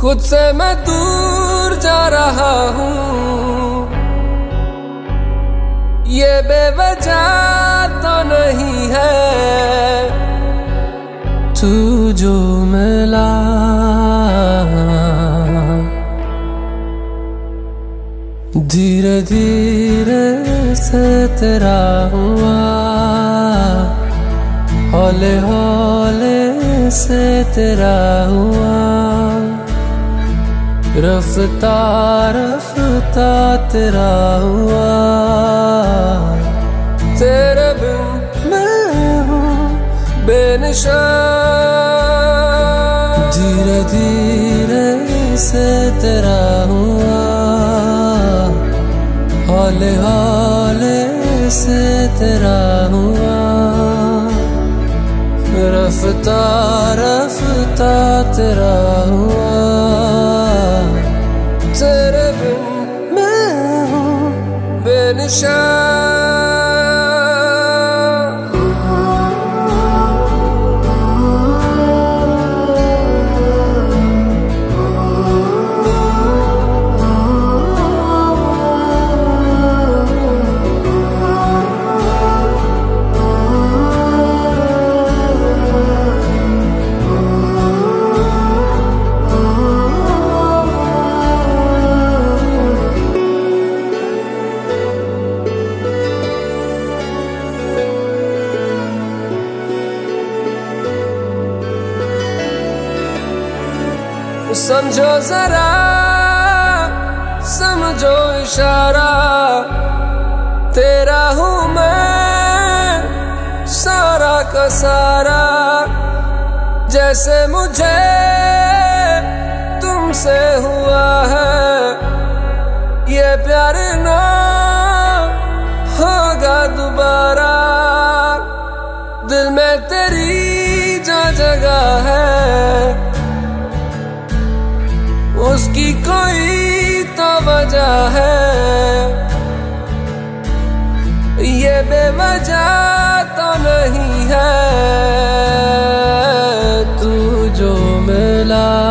खुद से मैं दूर जा रहा हूँ, ये बेवजह तो नहीं है। तू जो मिला धीरे धीरे से तेरा हुआ, हौले हौले से तेरा हुआ, रफ्ता रफ्ता तेरा हुआ। तेरे बिन मैं हूँ बेनिशान, धीरे धीरे से तेरा हुआ, हौले हौले से तेरा हुआ, रफ्ता रफ्ता तेरा हुआ। तेरे बिन मैं हूँ बेनिशान। समझो जरा समझो इशारा, तेरा हूँ मैं सारा का सारा। जैसे मुझे तुमसे हुआ है, ये प्यार ना होगा दोबारा। दिल में तेरी जो जगह है, उसकी कोई तो वजह है, ये बेवजह तो नहीं है। तू जो मिला